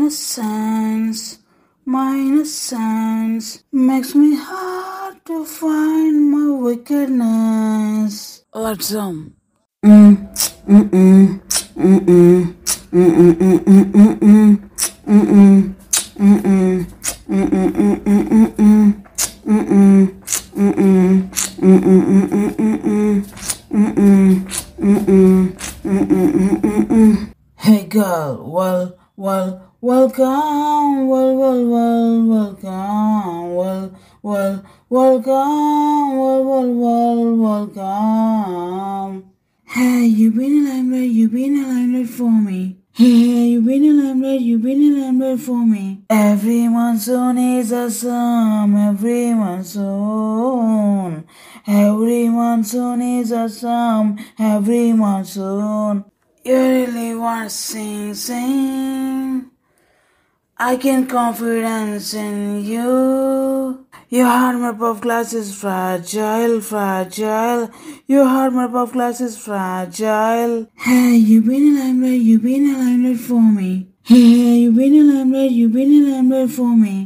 minus sense makes me hard to find my wickedness. Let's Mm, mm, mm, mm, mm, mm, mm, mm, mm, mm, mm, mm, mm, mm, Hey girl, welcome, welcome. Hey, you been in Limelight for me. Hey, you been in Limelight for me. Every monsoon is awesome, every monsoon. Every monsoon is awesome, every monsoon. You really want to sing. I can confidence in you. Your armor puff glass is fragile. Your armor puff glass is fragile. Hey, you been in Limelight for me. Hey, you been in Limelight for me.